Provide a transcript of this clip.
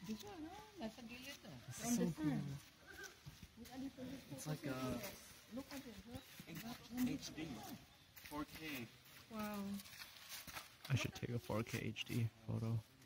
This one, no? Nasa gilid to. It's so cool. It's like a Look at it. Look. HD, 4K. Wow. I should take a 4K HD photo.